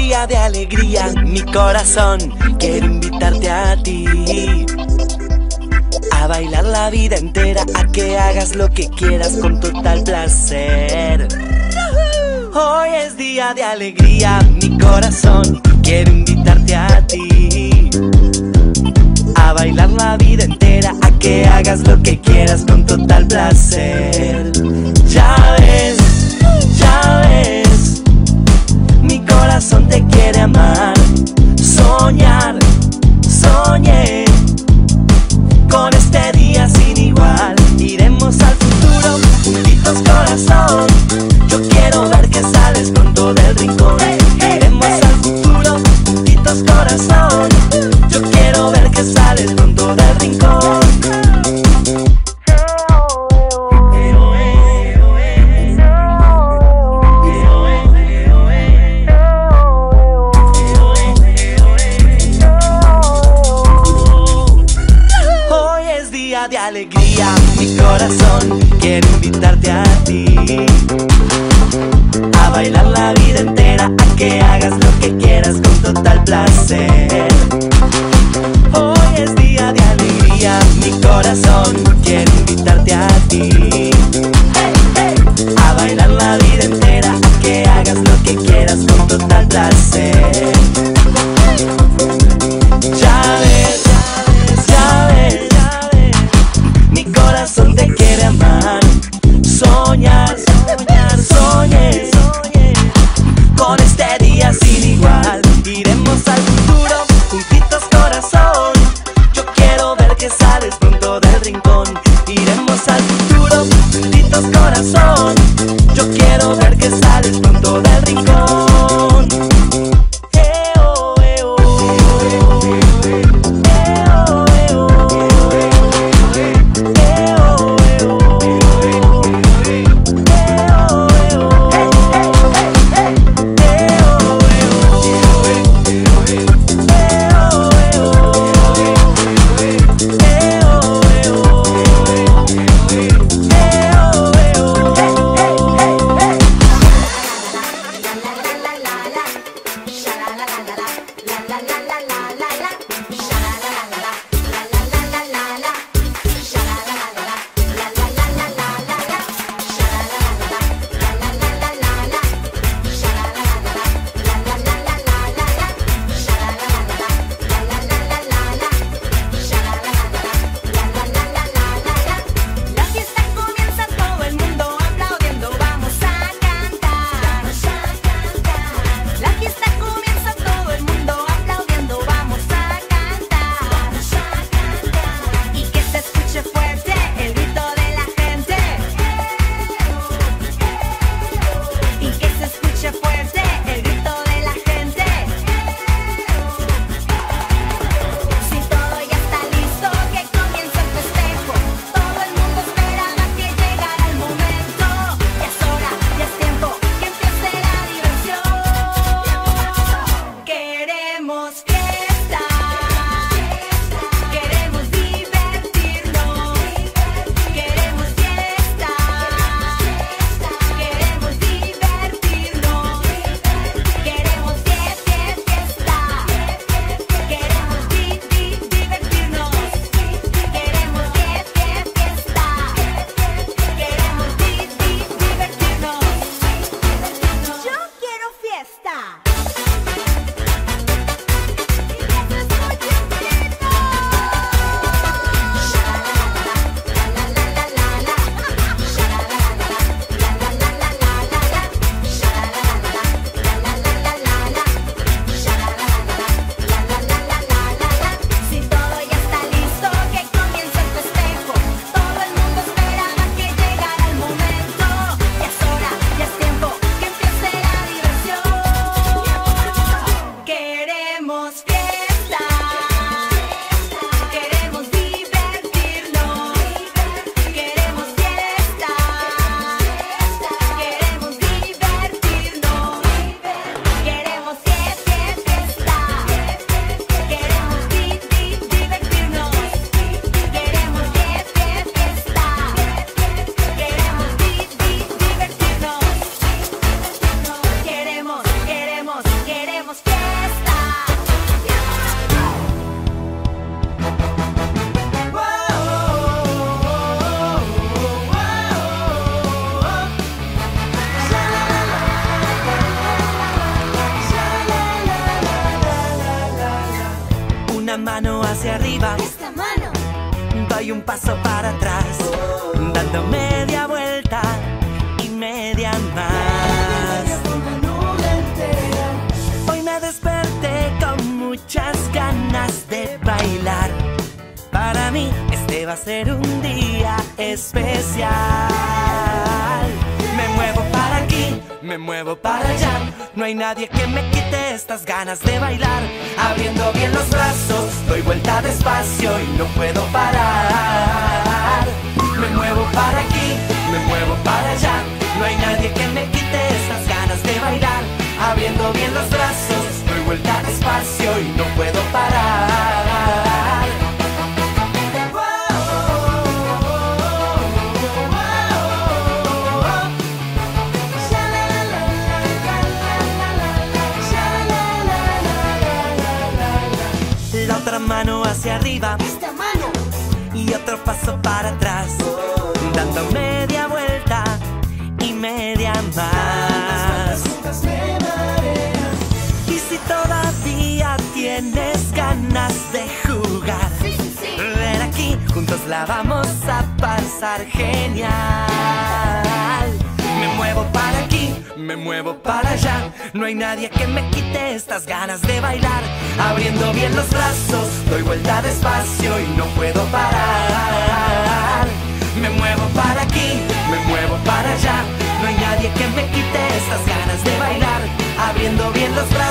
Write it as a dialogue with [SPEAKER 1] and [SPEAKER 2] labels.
[SPEAKER 1] día de alegría, mi corazón quiere invitarte a ti, a bailar la vida entera, a que hagas lo que quieras con total placer. Hoy es día de alegría, mi corazón quiere invitarte a ti, a bailar la vida entera, a que hagas lo que quieras con total placer. Ya ves, mi corazón te quiere amar, soñar, soñé con este día sin igual. Iremos al futuro, juntitos corazón, yo quiero ver que sales con todo el rincón. Iremos al futuro, juntitos corazón, yo quiero ver que sales con todo el rincón. De alegría, mi corazón quiere invitarte a ti, a bailar la vida entera, a que hagas lo que quieras con total placer. Hoy es día de alegría, mi corazón quiere invitarte a ti, a bailar la vida entera, a que hagas lo que quieras con total placer. Ya ves, mi corazón te quiere amar, soñar, soñar, soñé con este día sin igual. Iremos al futuro, juntitos corazón, yo quiero ver que sales pronto del rincón. Iremos al futuro, juntitos corazón, yo quiero ver que sales pronto del rincón. un paso para atrás, dando media vuelta y media más. Hoy me desperté con muchas ganas de bailar. Para mí este va a ser un día especial. Me muevo para aquí, me muevo para allá. No hay nadie que me quite estas ganas de bailar. Abriendo bien los brazos, doy vuelta despacio y no puedo parar. Me muevo para aquí, me muevo para allá. No hay nadie que me quite estas ganas de bailar. Abriendo bien los brazos, doy vuelta despacio y no puedo parar. La otra mano hacia arriba,
[SPEAKER 2] esta mano,
[SPEAKER 1] y otro paso para atrás, dando media vuelta y media más. Y si todavía tienes ganas de jugar,
[SPEAKER 2] sí, sí, sí.
[SPEAKER 1] ven aquí, juntos la vamos a pasar genial. Me muevo para aquí, me muevo para allá. No hay nadie que me quite estas ganas de bailar. Abriendo bien los brazos, doy vuelta despacio y no puedo parar. Me muevo para aquí, me muevo para allá. No hay nadie que me quite estas ganas de bailar. Abriendo bien los brazos,